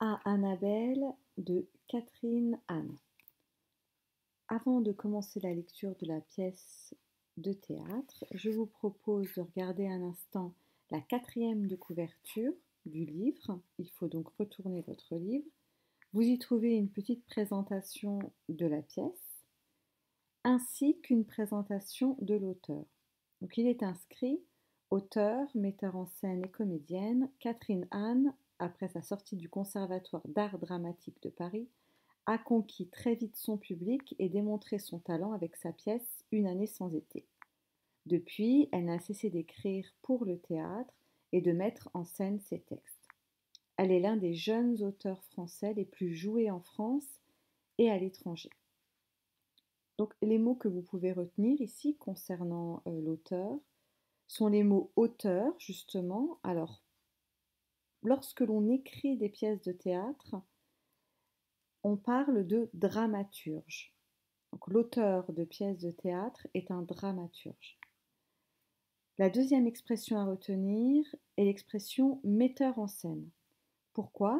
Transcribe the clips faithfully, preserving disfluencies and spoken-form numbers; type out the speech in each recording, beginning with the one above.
À Annabelle de Catherine Anne. Avant de commencer la lecture de la pièce de théâtre, je vous propose de regarder un instant la quatrième de couverture du livre. Il faut donc retourner votre livre. Vous y trouvez une petite présentation de la pièce, ainsi qu'une présentation de l'auteur. Donc il est inscrit auteur, metteur en scène et comédienne Catherine Anne, après sa sortie du Conservatoire d'art dramatique de Paris, a conquis très vite son public et démontré son talent avec sa pièce Une année sans été. Depuis, elle n'a cessé d'écrire pour le théâtre et de mettre en scène ses textes. Elle est l'un des jeunes auteurs français les plus joués en France et à l'étranger. Donc les mots que vous pouvez retenir ici concernant euh, l'auteur sont les mots auteur, justement. Alors, lorsque l'on écrit des pièces de théâtre, on parle de dramaturge. Donc, l'auteur de pièces de théâtre est un dramaturge. La deuxième expression à retenir est l'expression metteur en scène. Pourquoi ?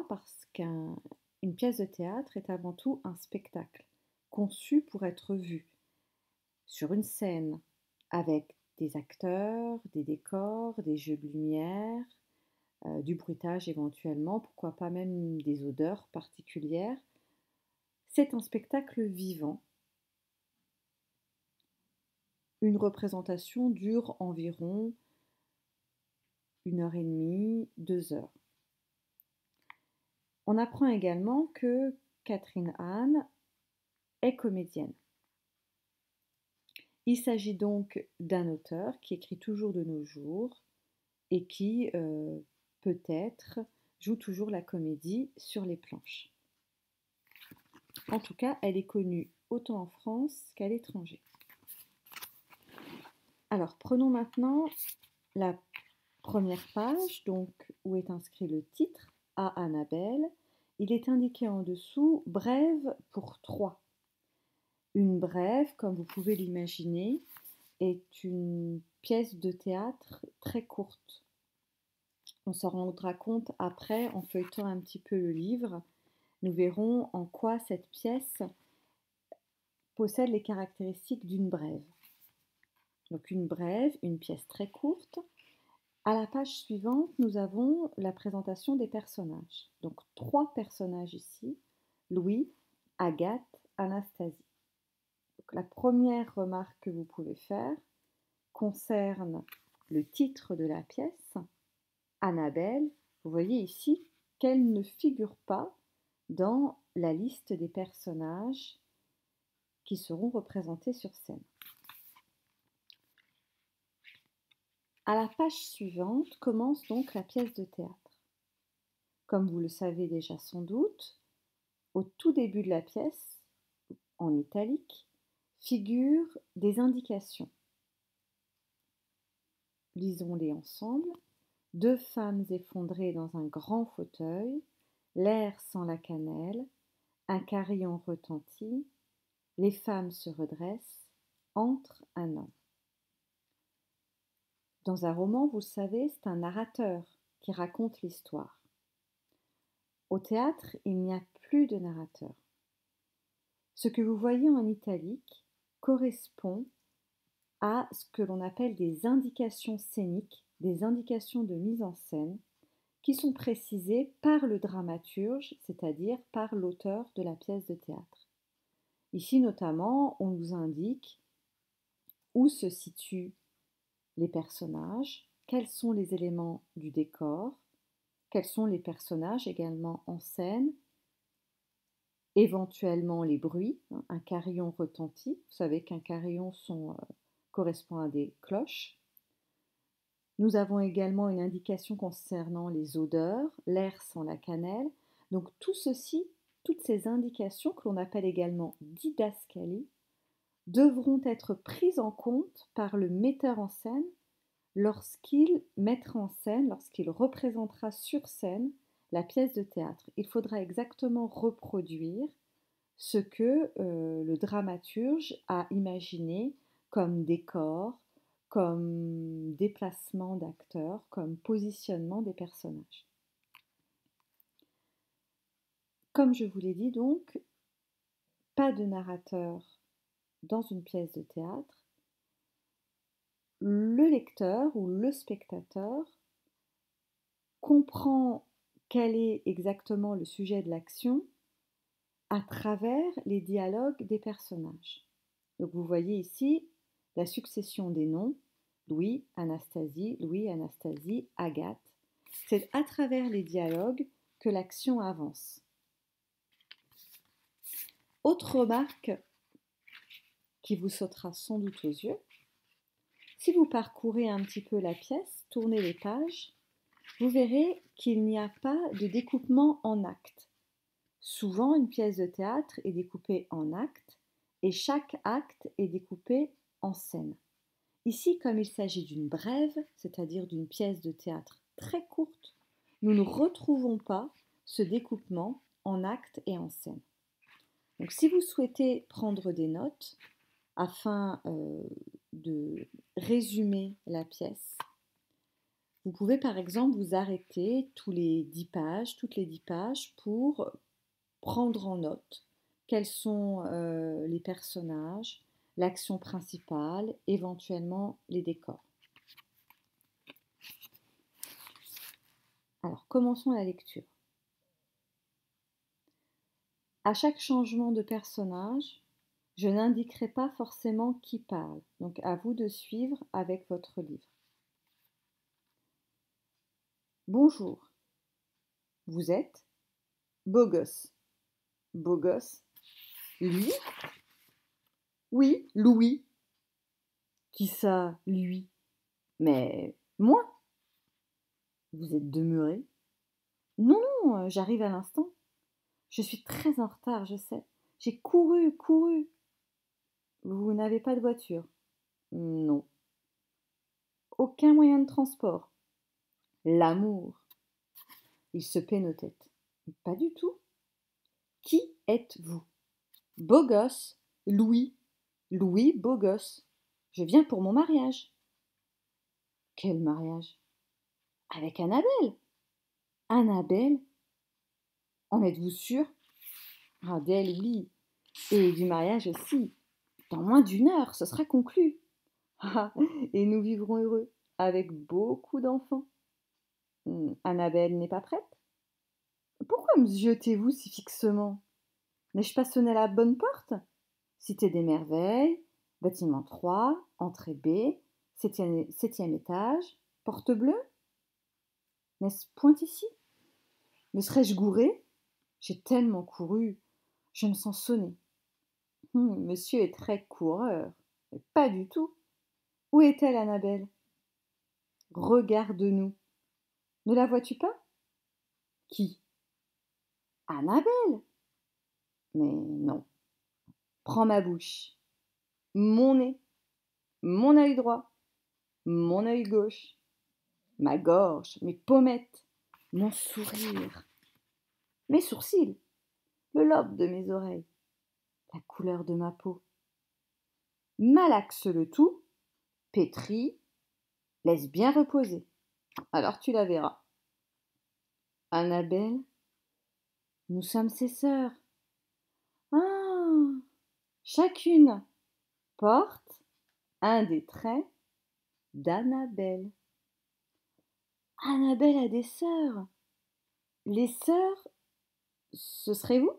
Parce qu'une pièce de théâtre est avant tout un spectacle, conçu pour être vu sur une scène, avec des acteurs, des décors, des jeux de lumière, euh, du bruitage éventuellement, pourquoi pas même des odeurs particulières. C'est un spectacle vivant. Une représentation dure environ une heure et demie, deux heures. On apprend également que Catherine Anne est comédienne. Il s'agit donc d'un auteur qui écrit toujours de nos jours et qui, euh, peut-être, joue toujours la comédie sur les planches. En tout cas, elle est connue autant en France qu'à l'étranger. Alors, prenons maintenant la première page, donc, où est inscrit le titre, à Annabelle. Il est indiqué en dessous « Brève pour trois ». Une brève, comme vous pouvez l'imaginer, est une pièce de théâtre très courte. On s'en rendra compte après en feuilletant un petit peu le livre. Nous verrons en quoi cette pièce possède les caractéristiques d'une brève. Donc une brève, une pièce très courte. À la page suivante, nous avons la présentation des personnages. Donc trois personnages ici, Louis, Agathe, Anastasie. Donc, la première remarque que vous pouvez faire concerne le titre de la pièce, Annabelle. Vous voyez ici qu'elle ne figure pas dans la liste des personnages qui seront représentés sur scène. À la page suivante commence donc la pièce de théâtre. Comme vous le savez déjà sans doute, au tout début de la pièce, en italique, figurent des indications. Lisons-les ensemble. Deux femmes effondrées dans un grand fauteuil, l'air sent la cannelle, un carillon retentit, les femmes se redressent, entre un homme. Dans un roman, vous le savez, c'est un narrateur qui raconte l'histoire. Au théâtre, il n'y a plus de narrateur. Ce que vous voyez en italique correspond à ce que l'on appelle des indications scéniques, des indications de mise en scène, qui sont précisées par le dramaturge, c'est-à-dire par l'auteur de la pièce de théâtre. Ici notamment, on nous indique où se situent les personnages, quels sont les éléments du décor, quels sont les personnages également en scène, éventuellement les bruits, un carillon retentit, vous savez qu'un carillon son, euh, correspond à des cloches. Nous avons également une indication concernant les odeurs, l'air sent la cannelle. Donc tout ceci, toutes ces indications que l'on appelle également didascalie, devront être prises en compte par le metteur en scène lorsqu'il mettra en scène, lorsqu'il représentera sur scène la pièce de théâtre. Il faudra exactement reproduire ce que euh, le dramaturge a imaginé comme décor, comme déplacement d'acteurs, comme positionnement des personnages. Comme je vous l'ai dit donc, pas de narrateur dans une pièce de théâtre. Le lecteur ou le spectateur comprend quel est exactement le sujet de l'action à travers les dialogues des personnages. Donc vous voyez ici la succession des noms, Louis, Anastasie, Louis, Anastasie, Agathe. C'est à travers les dialogues que l'action avance. Autre remarque qui vous sautera sans doute aux yeux, si vous parcourez un petit peu la pièce, tournez les pages, vous verrez qu'il n'y a pas de découpement en actes. Souvent, une pièce de théâtre est découpée en actes et chaque acte est découpé en scènes. Ici, comme il s'agit d'une brève, c'est-à-dire d'une pièce de théâtre très courte, nous ne retrouvons pas ce découpement en actes et en scènes. Donc, si vous souhaitez prendre des notes afin euh, de résumer la pièce, vous pouvez par exemple vous arrêter tous les dix pages, toutes les dix pages pour prendre en note quels sont euh, les personnages, l'action principale, éventuellement les décors. Alors, commençons la lecture. À chaque changement de personnage, je n'indiquerai pas forcément qui parle, donc à vous de suivre avec votre livre. Bonjour, vous êtes beau gosse. Beau gosse? Lui? Oui, Louis. Qui ça, lui? Mais moi? Vous êtes demeuré? Non, non, j'arrive à l'instant. Je suis très en retard, je sais. J'ai couru, couru. Vous n'avez pas de voiture? Non. Aucun moyen de transport? L'amour. Il se pénotait. Pas du tout. Qui êtes-vous? Beau gosse, Louis. Louis, beau gosse. Je viens pour mon mariage. Quel mariage? Avec Annabelle. Annabelle? En êtes-vous sûr? Adèle, oui. Et du mariage aussi. Dans moins d'une heure, ce sera conclu. Ah, et nous vivrons heureux, avec beaucoup d'enfants. Hum, Annabelle n'est pas prête? Pourquoi me jetez-vous si fixement? N'ai-je pas sonné à la bonne porte? Cité des Merveilles, bâtiment trois, entrée B, septième, septième étage, porte bleue? N'est-ce point ici? Me serais-je gourée? J'ai tellement couru, je me sens sonner. Hum, monsieur est très coureur. Mais pas du tout. Où est-elle, Annabelle? Regarde-nous. Ne la vois-tu pas? Qui? Annabelle? Mais non. Prends ma bouche, mon nez, mon œil droit, mon œil gauche, ma gorge, mes pommettes, mon sourire, mes sourcils, le lobe de mes oreilles, la couleur de ma peau. Malaxe le tout, pétris, laisse bien reposer. Alors tu la verras. Annabelle, nous sommes ses sœurs. Ah, chacune porte un des traits d'Annabelle. Annabelle a des sœurs. Les sœurs, ce serait vous?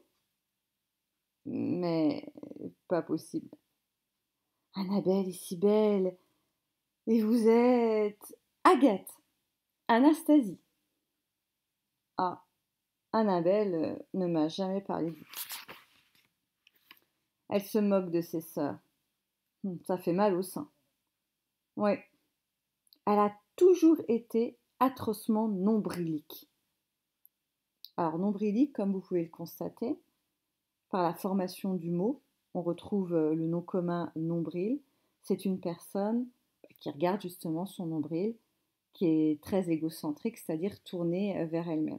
Mais pas possible. Annabelle est si belle. Et vous êtes Agathe, Anastasie. Ah, Annabelle ne m'a jamais parlé de vous. Elle se moque de ses sœurs. Ça fait mal au sein. Oui, elle a toujours été atrocement nombrilique. Alors, nombrilique, comme vous pouvez le constater, par la formation du mot, on retrouve le nom commun nombril. C'est une personne qui regarde justement son nombril, qui est très égocentrique, c'est-à-dire tournée vers elle-même.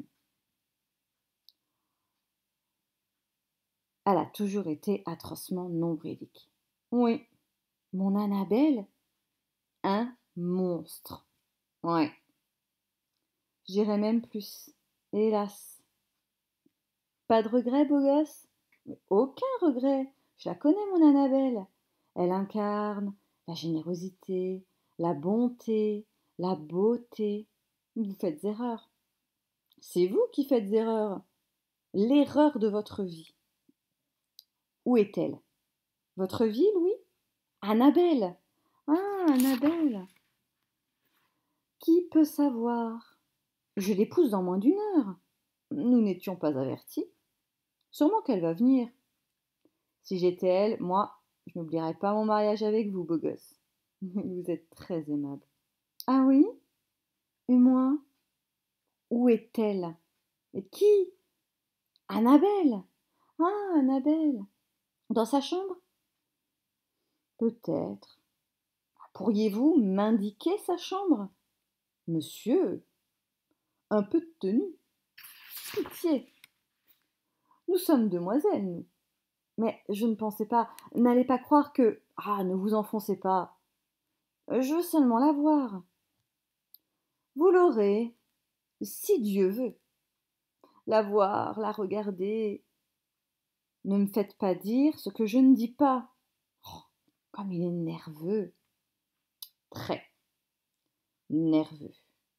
Elle a toujours été atrocement nombrilique. Oui, mon Annabelle, un monstre. Ouais. J'irais même plus, hélas. Pas de regret, beau gosse? Mais aucun regret. Je la connais, mon Annabelle. Elle incarne la générosité, la bonté, la beauté. Vous faites erreur. C'est vous qui faites erreur. L'erreur de votre vie. Où est-elle? Votre ville, oui? Annabelle. Ah, Annabelle. Qui peut savoir? Je l'épouse dans moins d'une heure. Nous n'étions pas avertis. Sûrement qu'elle va venir. Si j'étais elle, moi, je n'oublierais pas mon mariage avec vous, beau gosse. Vous êtes très aimable. Ah oui? Et moi? Où est-elle? Et qui? Annabelle. Ah, Annabelle. Dans sa chambre? Peut-être. Pourriez-vous m'indiquer sa chambre? Monsieur, un peu de tenue. Pitié. Nous sommes demoiselles, nous. Mais je ne pensais pas. N'allez pas croire que. Ah, ne vous enfoncez pas. Je veux seulement la voir. Vous l'aurez, si Dieu veut. La voir, la regarder. Ne me faites pas dire ce que je ne dis pas. Oh, comme il est nerveux. Très nerveux.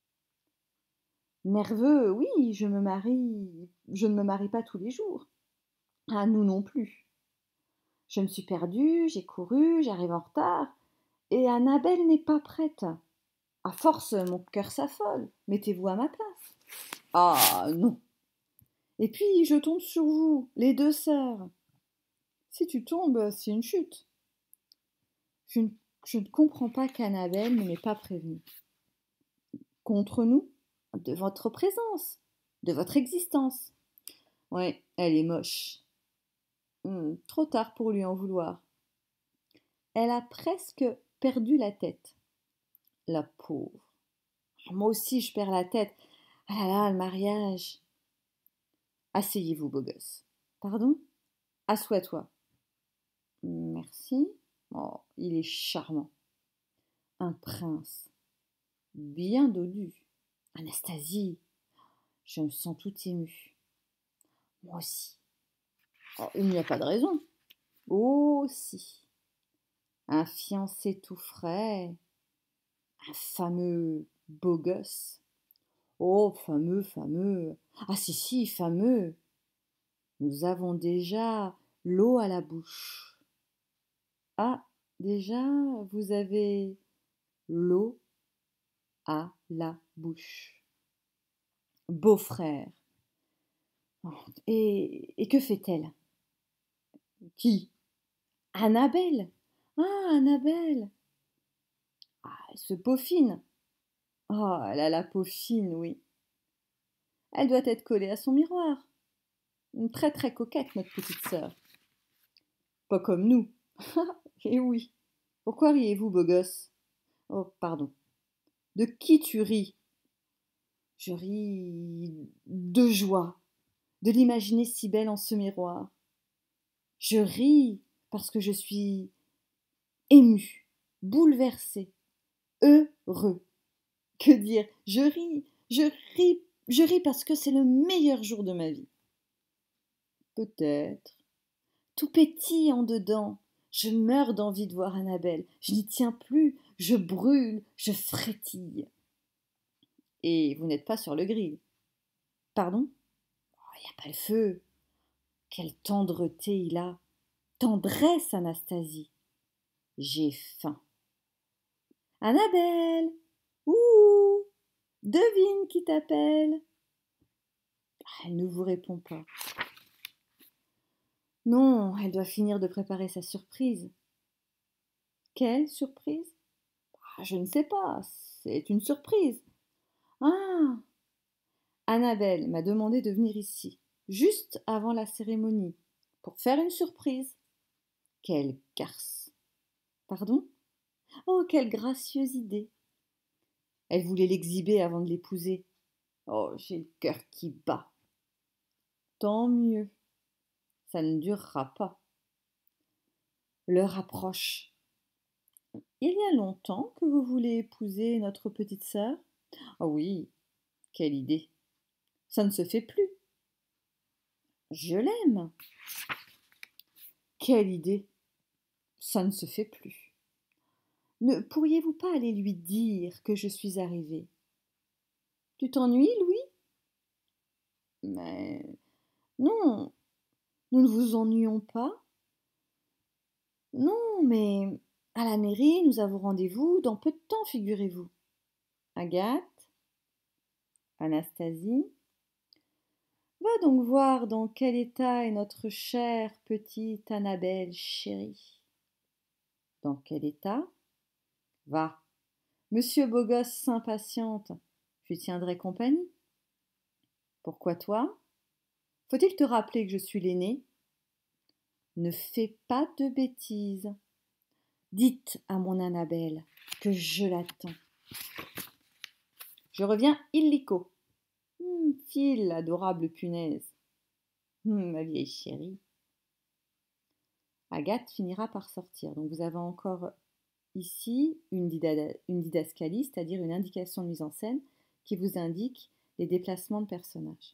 Nerveux, oui, je me marie. Je ne me marie pas tous les jours. Ah, nous non plus. Je me suis perdue, j'ai couru, j'arrive en retard. Et Annabelle n'est pas prête. À force, mon cœur s'affole. Mettez-vous à ma place. Ah, non. Et puis, je tombe sur vous, les deux sœurs. Si tu tombes, c'est une chute. Je ne, je ne comprends pas qu'Annabelle ne m'ait pas prévenue. Contre nous? De votre présence, de votre existence. Ouais, elle est moche. Hum, trop tard pour lui en vouloir. Elle a presque perdu la tête. La pauvre. Moi aussi, je perds la tête. Ah là là, le mariage. Asseyez-vous, beau gosse. Pardon? Assois-toi. Merci. Oh, il est charmant. Un prince. Bien dodu. Anastasie, je me sens tout émue. Moi aussi. Oh, il n'y a pas de raison. Oh, si. Un fiancé tout frais. Un fameux beau gosse. Oh, fameux, fameux. Ah si, si, fameux. Nous avons déjà l'eau à la bouche. Ah, déjà, vous avez l'eau à la bouche. Beau-frère. Oh, et, et que fait-elle? Qui? Annabelle. Ah, Annabelle. Ah, elle se peaufine. Oh, elle a la peau fine, oui. Elle doit être collée à son miroir. Une très très coquette, notre petite sœur. Pas comme nous. Eh oui. Pourquoi riez-vous, beau gosse? Oh, pardon. De qui tu ris? Je ris de joie, de l'imaginer si belle en ce miroir. Je ris parce que je suis émue, bouleversée, heureux. Que dire? Je ris, je ris, je ris parce que c'est le meilleur jour de ma vie. Peut-être. Tout pétille en dedans. Je meurs d'envie de voir Annabelle. Je n'y tiens plus. Je brûle, je frétille. Et vous n'êtes pas sur le grill. Pardon? Il n'y a pas le feu. Quelle tendreté il a. Tendresse, Anastasie. J'ai faim. Annabelle! Ouh! Devine qui t'appelle. Elle ne vous répond pas. Non, elle doit finir de préparer sa surprise. Quelle surprise? Je ne sais pas, c'est une surprise. Ah! Annabelle m'a demandé de venir ici, juste avant la cérémonie, pour faire une surprise. Quelle garce! Pardon? Oh, quelle gracieuse idée! Elle voulait l'exhiber avant de l'épouser. Oh, j'ai le cœur qui bat. Tant mieux. Ça ne durera pas. L'heure approche. Il y a longtemps que vous voulez épouser notre petite sœur? Ah oui, quelle idée. Ça ne se fait plus. Je l'aime. Quelle idée! Ça ne se fait plus. Ne pourriez-vous pas aller lui dire que je suis arrivée? Tu t'ennuies, Louis? Mais non, nous ne vous ennuyons pas. Non, mais à la mairie, nous avons rendez-vous dans peu de temps, figurez-vous. Agathe, Anastasie, va donc voir dans quel état est notre chère petite Annabelle chérie. Dans quel état? Va, monsieur Beau-Gosse s'impatiente, je lui tiendrai compagnie. Pourquoi toi? Faut-il te rappeler que je suis l'aîné? Ne fais pas de bêtises. Dites à mon Annabelle que je l'attends. Je reviens illico. Hum, file, adorable punaise. Hum, ma vieille chérie. Agathe finira par sortir. Donc vous avez encore ici une, dida- une didascalie, c'est-à-dire une indication de mise en scène qui vous indique les déplacements de personnages.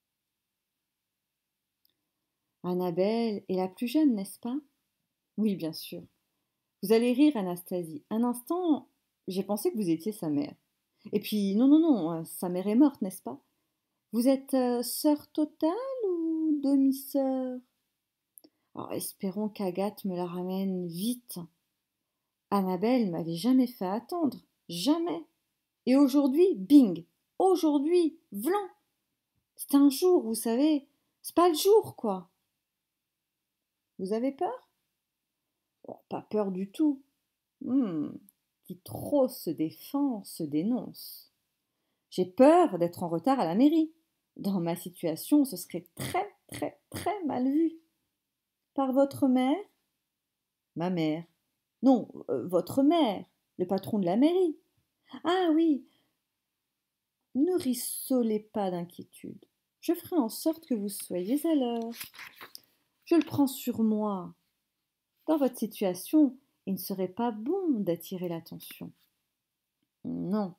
Annabelle est la plus jeune, n'est-ce pas? Oui, bien sûr. Vous allez rire, Anastasie. Un instant, j'ai pensé que vous étiez sa mère. Et puis, non, non, non, sa mère est morte, n'est-ce pas? Vous êtes euh, sœur totale ou demi-sœur? Alors, espérons qu'Agathe me la ramène vite. Annabelle m'avait jamais fait attendre, jamais. Et aujourd'hui, bing, aujourd'hui, vlan. C'est un jour, vous savez, c'est pas le jour, quoi. Vous avez peur? Oh, pas peur du tout. Hmm, qui trop se défend se dénonce. J'ai peur d'être en retard à la mairie. Dans ma situation, ce serait très, très, très mal vu. Par votre mère? Ma mère. Non, euh, votre mère, le patron de la mairie. Ah oui, ne rissolez pas d'inquiétude. Je ferai en sorte que vous soyez à l'heure. Je le prends sur moi. Dans votre situation, il ne serait pas bon d'attirer l'attention. Non.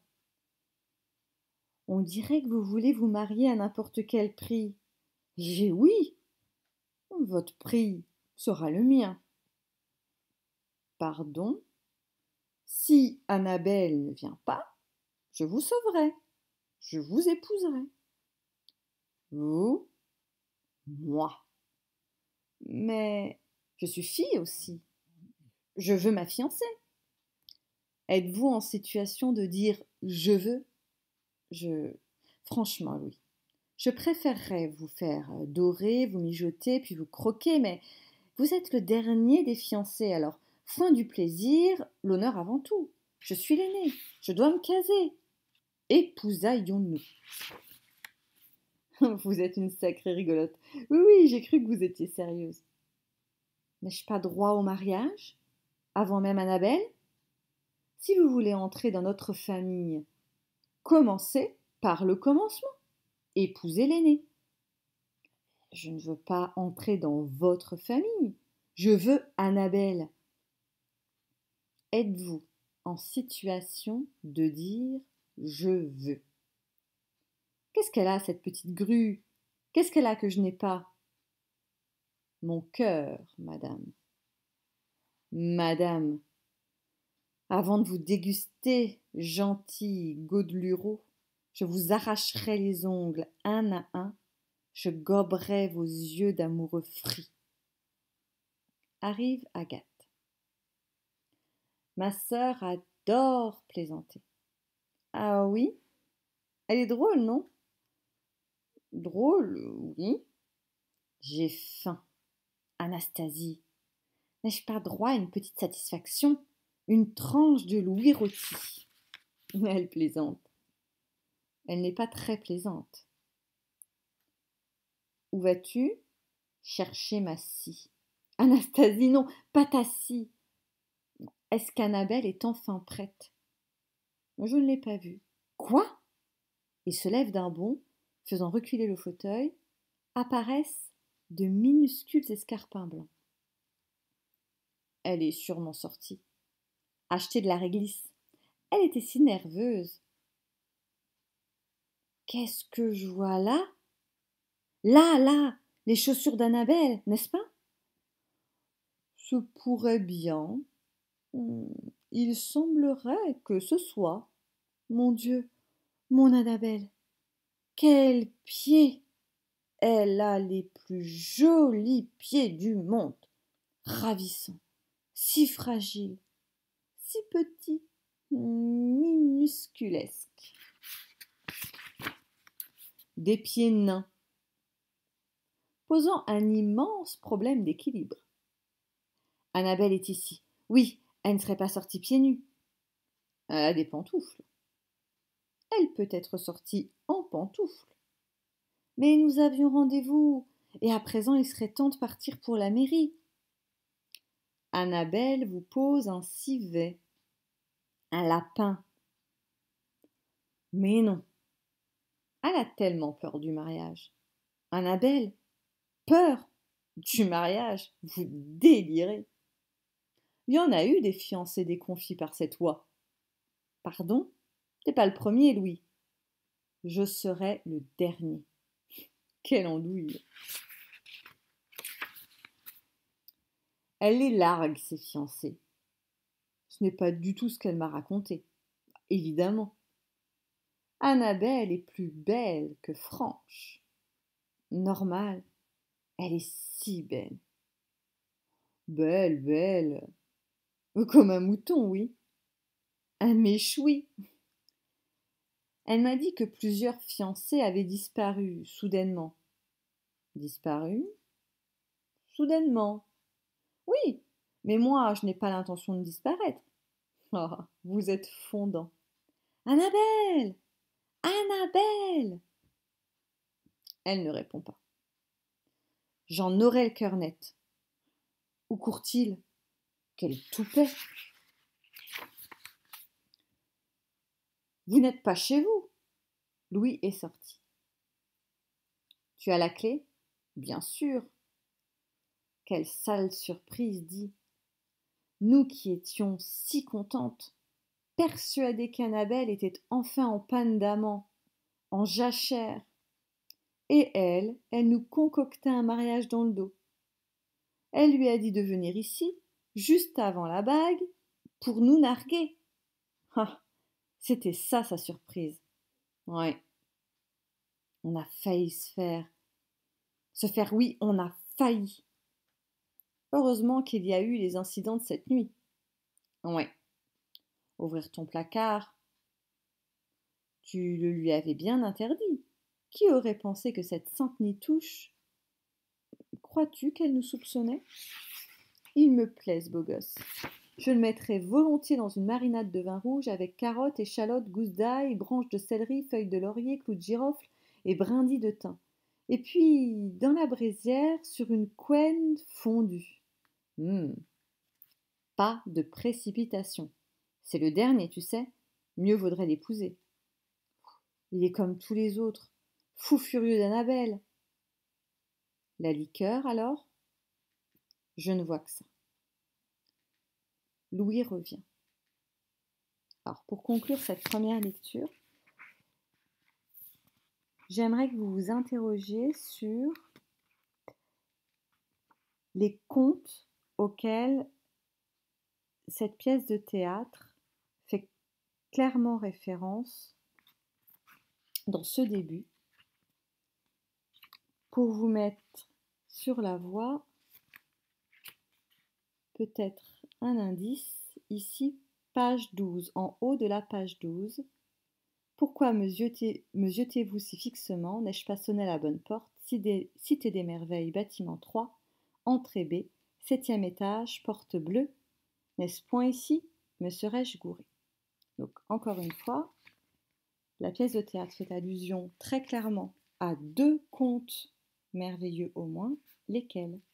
On dirait que vous voulez vous marier à n'importe quel prix. J'ai oui. Votre prix sera le mien. Pardon? Si Annabelle ne vient pas, je vous sauverai. Je vous épouserai. Vous? Moi. Mais je suis fille aussi. Je veux ma fiancée. Êtes-vous en situation de dire je veux? Je. Franchement, Louis, je préférerais vous faire dorer, vous mijoter, puis vous croquer, mais vous êtes le dernier des fiancés, alors foin du plaisir, l'honneur avant tout. Je suis l'aîné, je dois me caser. Épousaillons-nous. Vous êtes une sacrée rigolote. Oui, oui, j'ai cru que vous étiez sérieuse. N'ai-je pas droit au mariage? Avant même Annabelle? Si vous voulez entrer dans notre famille, commencez par le commencement. Épousez l'aîné. Je ne veux pas entrer dans votre famille. Je veux Annabelle. Êtes-vous en situation de dire je veux? Qu'est-ce qu'elle a, cette petite grue? Qu'est-ce qu'elle a que je n'ai pas? Mon cœur, madame. Madame, avant de vous déguster, gentil Godelureau, je vous arracherai les ongles un à un, je goberai vos yeux d'amoureux frits. Arrive Agathe. Ma sœur adore plaisanter. Ah oui? Elle est drôle, non? Drôle, oui. J'ai faim. Anastasie, n'ai-je pas droit à une petite satisfaction? Une tranche de louis rôti. Elle plaisante. Elle n'est pas très plaisante. Où vas-tu? Chercher ma scie. Anastasie, non, pas ta scie. Est-ce qu'Annabelle est enfin prête? Je ne l'ai pas vue. Quoi? Il se lève d'un bond, faisant reculer le fauteuil, apparaissent de minuscules escarpins blancs. Elle est sûrement sortie. Acheter de la réglisse. Elle était si nerveuse. Qu'est-ce que je vois là? Là, là, Les chaussures d'Annabelle, n'est-ce pas? Ce pourrait bien. Hmm, Il semblerait que ce soit. Mon Dieu, mon Annabelle, quels pieds! Elle a les plus jolis pieds du monde. Ravissants, si fragiles, si petits, minusculesques. Des pieds nains, posant un immense problème d'équilibre. Annabelle est ici. Oui, elle ne serait pas sortie pieds nus. Elle a des pantoufles. Elle peut être sortie en pantoufles. Mais nous avions rendez-vous, et à présent il serait temps de partir pour la mairie. Annabelle vous pose un civet, un lapin. Mais non, elle a tellement peur du mariage. Annabelle, peur du mariage, vous délirez. Il y en a eu des fiancés déconfits par cette oie. Pardon, t'es pas le premier, Louis. Je serai le dernier. Quelle andouille. Elle les largue, ses fiancés. Ce n'est pas du tout ce qu'elle m'a raconté. Évidemment. Annabelle est plus belle que franche. Normal, elle est si belle. Belle, belle. Comme un mouton, oui. Un méchoui. Elle m'a dit que plusieurs fiancés avaient disparu soudainement. Disparu? Soudainement. Oui, mais moi, je n'ai pas l'intention de disparaître. Oh, vous êtes fondant. Annabelle! Annabelle! Elle ne répond pas. J'en aurais le cœur net. Où court-il? Quel toupet! Vous n'êtes pas chez vous. Louis est sorti. Tu as la clé? Bien sûr. Quelle sale surprise, dit. Nous qui étions si contentes, persuadées qu'Annabelle était enfin en panne d'amant, en jachère. Et elle, elle nous concoctait un mariage dans le dos. Elle lui a dit de venir ici, juste avant la bague, pour nous narguer. Ah, c'était ça sa surprise. Ouais. On a failli se faire. Se faire, oui, on a failli. Heureusement qu'il y a eu les incidents de cette nuit. Ouais. Ouvrir ton placard. Tu le lui avais bien interdit. Qui aurait pensé que cette sainte nitouche... Crois-tu qu'elle nous soupçonnait? Il me plaît, ce beau gosse. Je le mettrais volontiers dans une marinade de vin rouge avec carottes, échalotes, gousses d'ail, branches de céleri, feuilles de laurier, clous de girofle et brindilles de thym. Et puis, dans la braisière, sur une couenne fondue. Mmh. Pas de précipitation. C'est le dernier, tu sais. Mieux vaudrait l'épouser. Il est comme tous les autres, fou furieux d'Annabelle. La liqueur, alors? Je ne vois que ça. Louis revient. Alors, pour conclure cette première lecture, j'aimerais que vous vous interrogiez sur les contes auxquels cette pièce de théâtre fait clairement référence dans ce début, pour vous mettre sur la voie peut-être un indice, ici, page douze, en haut de la page douze. Pourquoi me, jetez, me jetez-vous si fixement? N'ai-je pas sonné à la bonne porte? Cité des merveilles, bâtiment trois, entrée B, septième étage, porte bleue. N'est-ce point ici? Me serais-je gouré? Donc, encore une fois, la pièce de théâtre fait allusion très clairement à deux contes merveilleux au moins, lesquels?